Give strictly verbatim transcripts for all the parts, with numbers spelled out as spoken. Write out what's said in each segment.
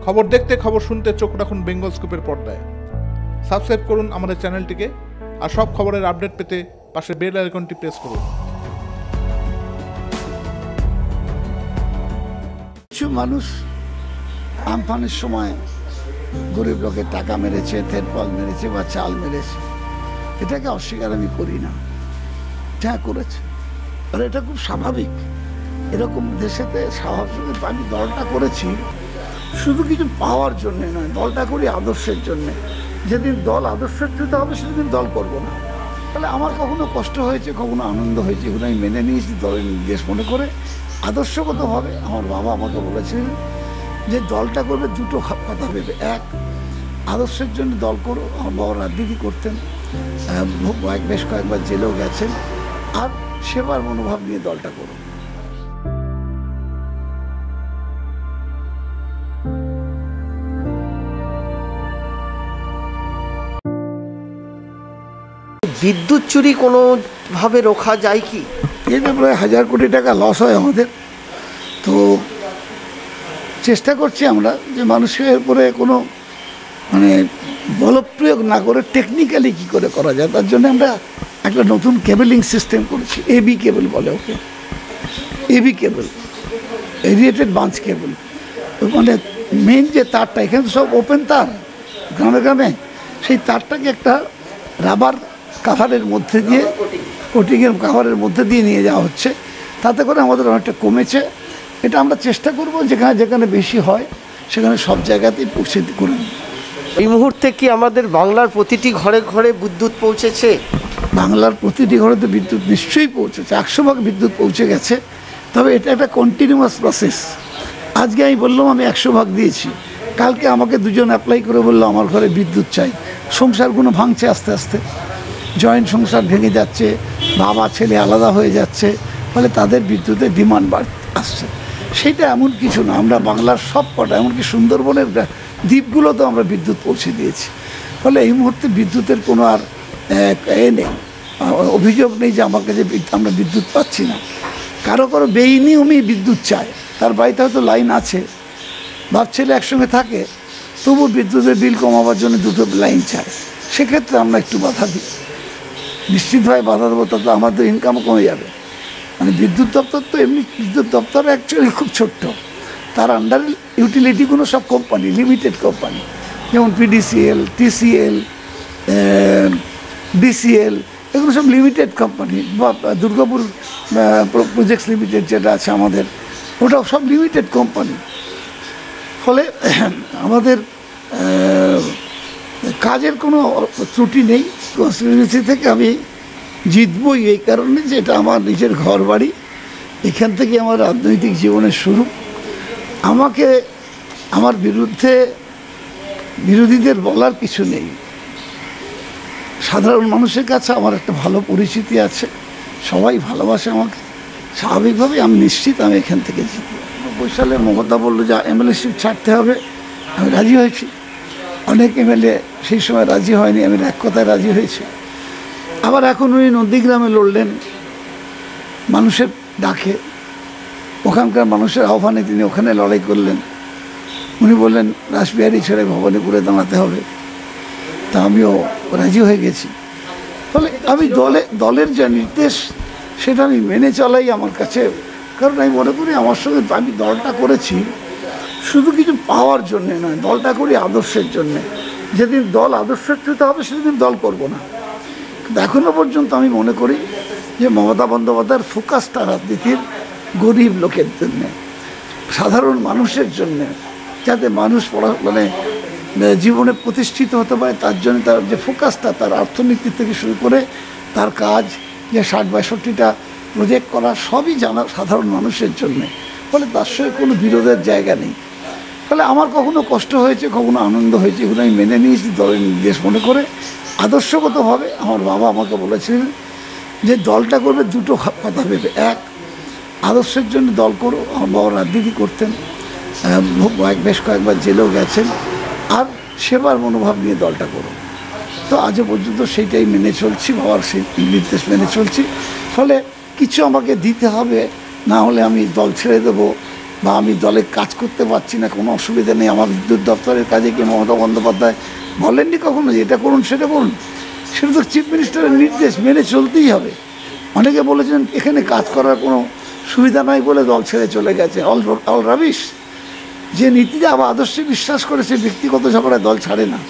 খবর দেখতে খবর শুনতে চোখ রাখুন বেঙ্গল স্কুপের পর্দায়। সাবস্ক্রাইব করুন আমাদের চ্যানেলটিকে আর সব খবরের আপডেট পেতে পাশে বেল আইকনটি প্রেস করুন। কিছু মানুষ আমফানের সময় গরিব লোকের টাকা মেরেছে, তেরপল মেরেছে বা চাল মেরেছে, এটাকে অস্বীকার আমি করি না, যা করেছে। আর এটা খুব স্বাভাবিক, এরকম দেশেতে স্বাভাবিক। আমি দলটা করেছি শুধু কিছু পাওয়ার জন্যে নয়, দলটা করি আদর্শের জন্যে। যেদিন দল আদর্শচ্যুত হবে সেদিন দল করব না। তাহলে আমার কখনো কষ্ট হয়েছে, কখনো আনন্দ হয়েছে, এগুলো আমি মেনে নিয়েছি দলের নির্দেশ মনে করে। আদর্শগতভাবে আমার বাবা আমাকে বলেছিলেন যে দলটা করবে দুটো কথা ভেবে, এক আদর্শের জন্য দল করো। আমার বাবা রাজনীতি করতেন, বেশ কয়েকবার জেলেও গেছেন, আর সেবার মনোভাব নিয়ে দলটা করো। বিদ্যুৎ চুরি কোনোভাবে রোখা যায় কি? এই ব্যাপারে হাজার কোটি টাকা লস হয় আমাদের, তো চেষ্টা করছি আমরা যে মানুষের উপরে কোনো মানে বলপ্রয়োগ না করে টেকনিক্যালি কী করে করা যায়, তার জন্য আমরা একটা নতুন কেবলিং সিস্টেম করেছি। এবি কেবল বলে ওকে, এবি কেবল, এরিয়েটেড বাঞ্চ কেবল। মানে মেন যে তারটা, এখানে সব ওপেন তার গ্রামে গ্রামে, সেই তারটাকে একটা রাবার কাভারের মধ্যে দিয়ে, কোটিংয়ের কাভারের মধ্যে দিয়ে নিয়ে যাওয়া হচ্ছে। তাতে করে আমাদের অনেকটা কমেছে। এটা আমরা চেষ্টা করব যেখানে যেখানে বেশি হয় সেখানে সব জায়গাতেই পৌঁছে করে। এই মুহূর্তে কি আমাদের বাংলার প্রতিটি ঘরে ঘরে বিদ্যুৎ পৌঁছেছে? বাংলার প্রতিটি ঘরে তো বিদ্যুৎ নিশ্চয়ই পৌঁছেছে, একশো ভাগ বিদ্যুৎ পৌঁছে গেছে। তবে এটা একটা কন্টিনিউয়াস প্রসেস। আজকে আমি বললাম আমি একশো ভাগ দিয়েছি, কালকে আমাকে দুজন অ্যাপ্লাই করে বললো আমার ঘরে বিদ্যুৎ চাই। সংসারগুলো ভাঙছে আস্তে আস্তে, জয়েন্ট সংসার ভেঙে যাচ্ছে, বাবা ছেলে আলাদা হয়ে যাচ্ছে, ফলে তাদের বিদ্যুতের ডিমান্ড বাড় আসছে। সেটা এমন কিছু না, আমরা বাংলার সব কটা, এমনকি সুন্দরবনের দ্বীপগুলোতেও আমরা বিদ্যুৎ পৌঁছে দিয়েছি। ফলে এই মুহূর্তে বিদ্যুতের কোনো আর এ নেই, অভিযোগ নেই যে আমার কাছে আমরা বিদ্যুৎ পাচ্ছি না। কারো কারো বেনিয়মই বিদ্যুৎ চায়, তার বাড়িতে হয়তো লাইন আছে, বাপ ছেলে একসঙ্গে থাকে, তবু বিদ্যুতের বিল কমাবার জন্য দুটো লাইন চায়। সেক্ষেত্রে আমরা একটু বাধা দিই, নিশ্চিতভাবে বাধা দেবো, তাতে আমাদের ইনকামও কমে যাবে। মানে বিদ্যুৎ দপ্তর তো এমনি, বিদ্যুৎ দপ্তর অ্যাকচুয়ালি খুব ছোট্ট, তার আন্ডারে ইউটিলিটিগুলো সব কোম্পানি, লিমিটেড কোম্পানি, যেমন পিডিসিএল, টিসিএল, ডিসিএল, এগুলো সব লিমিটেড কোম্পানি। বা দুর্গাপুর প্রজেক্টস লিমিটেড যেটা আছে আমাদের, ওটাও সব লিমিটেড কোম্পানি। ফলে আমাদের কাজের কোনো ত্রুটি নেই। কনস্টিটিউয়েন্সি থেকে আমি জিতবই এই কারণে যে এটা আমার নিজের ঘর বাড়ি, এখান থেকে আমার রাজনৈতিক জীবনের শুরু। আমাকে আমার বিরুদ্ধে বিরোধীদের বলার কিছু নেই। সাধারণ মানুষের কাছে আমার একটা ভালো পরিচিতি আছে, সবাই ভালোবাসে আমাকে। স্বাভাবিকভাবেই আমি নিশ্চিত আমি এখান থেকে জিতব। নব্বই সালে মমতা বললো যে এমএলএ সিট ছাড়তে হবে, আমি রাজি হয়েছি। অনেক এমএলএ সেই সময় রাজি হয়নি, আমি এক কথায় রাজি হয়েছি। আবার এখন উনি নন্দীগ্রামে লড়লেন মানুষের ডাকে, ওখানকার মানুষের আহ্বানে তিনি ওখানে লড়াই করলেন। উনি বললেন রাসবিহারী ছেড়ে ভবানীপুরে দাঁড়াতে হবে, তা আমিও রাজি হয়ে গেছি। ফলে আমি দলে দলের যা নির্দেশ সেটা আমি মেনে চলাই আমার কাছে। কারণ আমি মনে করি আমার সঙ্গে আমি দলটা করেছি শুধু কিছু পাওয়ার জন্যে নয়, দলটা করি আদর্শের জন্যে। যেদিন দল আদর্শচ্যুত হবে সেদিন দল করব না। কিন্তু এখনও পর্যন্ত আমি মনে করি যে মমতা বন্দ্যোপাধ্যায়ের ফোকাসটা রাজনীতির গরিব লোকের জন্যে, সাধারণ মানুষের জন্যে, যাতে মানুষ পড়া মানে জীবনে প্রতিষ্ঠিত হতে পারে, তার জন্য তার যে ফোকাসটা, তার অর্থনীতি থেকে শুরু করে তার কাজ, যে ষাট বাষট্টিটা প্রজেক্ট করা, সবই জানা সাধারণ মানুষের জন্যে। ফলে তার সঙ্গে কোনো বিরোধের জায়গা নেই। ফলে আমার কখনো কষ্ট হয়েছে, কখনো আনন্দ হয়েছে, এগুলো আমি মেনে নিয়েছি দলের নির্দেশ মনে করে। আদর্শগতভাবে আমার বাবা আমাকে বলেছিলেন যে দলটা করবে দুটো কথা ভেবে, এক আদর্শের জন্য দল করো। আমার বাবা রাজনীতি করতেন, বেশ কয়েকবার জেলেও গেছেন, আর সেবার মনোভাব নিয়ে দলটা করো। তো আজও পর্যন্ত সেইটাই মেনে চলছি, বাবার সেই নির্দেশ মেনে চলছি। ফলে কিছু আমাকে দিতে হবে, না হলে আমি দল ছেড়ে দেবো, বা আমি দলে কাজ করতে পারছি না, কোনো অসুবিধা নেই, আমার বিদ্যুৎ দপ্তরের কাজে কি মমতা বন্দ্যোপাধ্যায় বলেননি কখনো যে এটা করুন সেটা করুন? সেটা তো চিফ মিনিস্টারের নির্দেশ মেনে চলতেই হবে। অনেকে বলেছেন এখানে কাজ করার কোনো সুবিধা নাই বলে দল ছেড়ে চলে গেছে, অল অল রাবিশ। যে নীতিতে আবার আদর্শে বিশ্বাস করে সে ব্যক্তিগত ঝগড়ায় দল ছাড়ে না।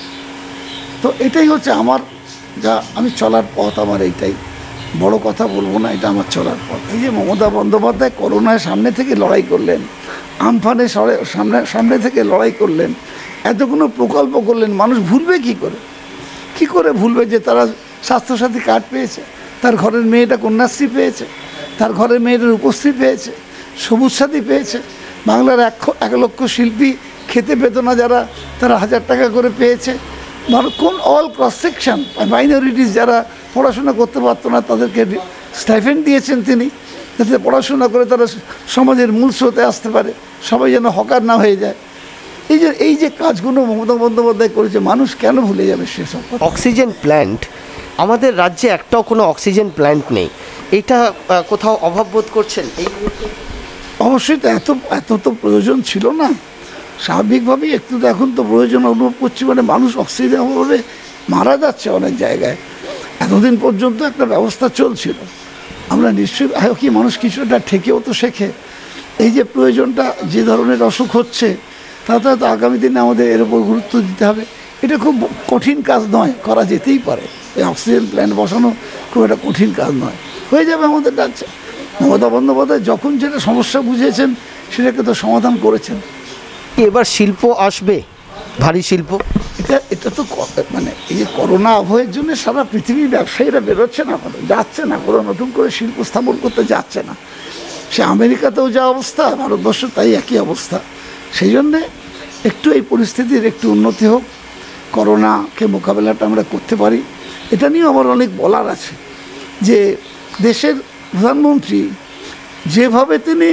তো এটাই হচ্ছে আমার যা আমি চলার পথ, আমার এইটাই, বড় কথা বলবো না, এটা আমার চলার পথ। এই যে মমতা বন্দ্যোপাধ্যায় করোনায় সামনে থেকে লড়াই করলেন, আমফানে সামনে সামনে থেকে লড়াই করলেন, এতগুলো প্রকল্প করলেন, মানুষ ভুলবে কি করে? কি করে ভুলবে যে তারা স্বাস্থ্যসাথী কার্ড পেয়েছে, তার ঘরের মেয়েটা কন্যাশ্রী পেয়েছে, তার ঘরের মেয়েটার উপশ্রী পেয়েছে, সবুজ সাথী পেয়েছে, বাংলার এক এক লক্ষ শিল্পী খেতে পেত না যারা, তারা হাজার টাকা করে পেয়েছে। মানে কোন অল ক্রস সেকশন মাইনরিটিস যারা পড়াশোনা করতে পারতো না তাদেরকে স্টাইফেন্ড দিয়েছেন তিনি, যাতে পড়াশোনা করে তারা সমাজের মূল স্রোতে আসতে পারে, সবাই যেন হকার না হয়ে যায়। এই যে এই যে কাজগুলো মমতা বন্দ্যোপাধ্যায় করেছে, মানুষ কেন ভুলে যাবে সেসব? অক্সিজেন প্ল্যান্ট, আমাদের রাজ্যে একটাও কোনো অক্সিজেন প্ল্যান্ট নেই, এটা কোথাও অভাব বোধ করছেন এই মুহূর্তে? অবশ্যই তো এত এত তো প্রয়োজন ছিল না, স্বাভাবিকভাবেই একটু তো এখন তো প্রয়োজন অনুভব করছি। মানে মানুষ অক্সিজেন অভাবে মারা যাচ্ছে অনেক জায়গায়। এতদিন পর্যন্ত একটা ব্যবস্থা চলছিল, আমরা নিশ্চয়ই কি মানুষ কিছুটা ঠেকেও তো শেখে। এই যে প্রয়োজনটা, যে ধরনের অসুখ হচ্ছে, তাতে তো আগামী দিনে আমাদের এর উপর গুরুত্ব দিতে হবে। এটা খুব কঠিন কাজ নয়, করা যেতেই পারে। এই অক্সিজেন প্ল্যান্ট বসানো খুব একটা কঠিন কাজ নয়, হয়ে যাবে আমাদের রাজ্যে। মমতা বন্দ্যোপাধ্যায় যখন যেটা সমস্যা বুঝিয়েছেন সেটাকে তো সমাধান করেছেন। এবার শিল্প আসবে, ভারী শিল্প, এটা এটা তো মানে এই যে করোনা আবহের জন্য সারা পৃথিবীর ব্যবসায়ীরা বেরোচ্ছে না, যাচ্ছে না, কোনো নতুন করে শিল্প স্থাপন করতে যাচ্ছে না। সে আমেরিকাতেও যা অবস্থা, ভারতবর্ষ তাই একই অবস্থা। সেই জন্যে একটু এই পরিস্থিতির একটু উন্নতি হোক, করোনাকে মোকাবেলাটা আমরা করতে পারি, এটা নিয়েও আমার অনেক বলার আছে। যে দেশের প্রধানমন্ত্রী যেভাবে তিনি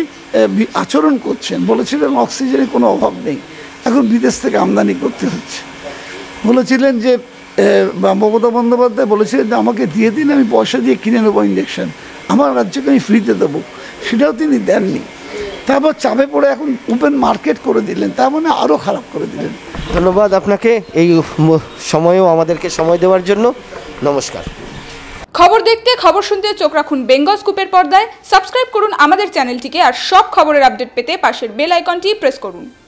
আচরণ করছেন, বলেছিলেন অক্সিজেনের কোনো অভাব নেই, এখন বিদেশ থেকে আমদানি করতে হচ্ছে। বলেছিলেন যে মমতা বন্দ্যোপাধ্যায় বলেছিলেন যে আমাকে দিয়ে দিন, আমি পয়সা দিয়ে কিনে নেবো ইঞ্জেকশন, আমার রাজ্যকে আমি ফ্রিতে দেবো, সেটাও তিনি দেননি। তারপর চাপে পড়ে এখন ওপেন মার্কেট করে দিলেন, তার মানে আরও খারাপ করে দিলেন। ধন্যবাদ আপনাকে এই সময়েও আমাদেরকে সময় দেওয়ার জন্য। নমস্কার। খবর দেখতে, খবর শুনতে চোখ রাখুন বেঙ্গল স্কুপের পর্দায়। সাবস্ক্রাইব করুন আমাদের চ্যানেলটিকে, আর সব খবরের আপডেট পেতে পাশের বেল আইকনটি প্রেস করুন।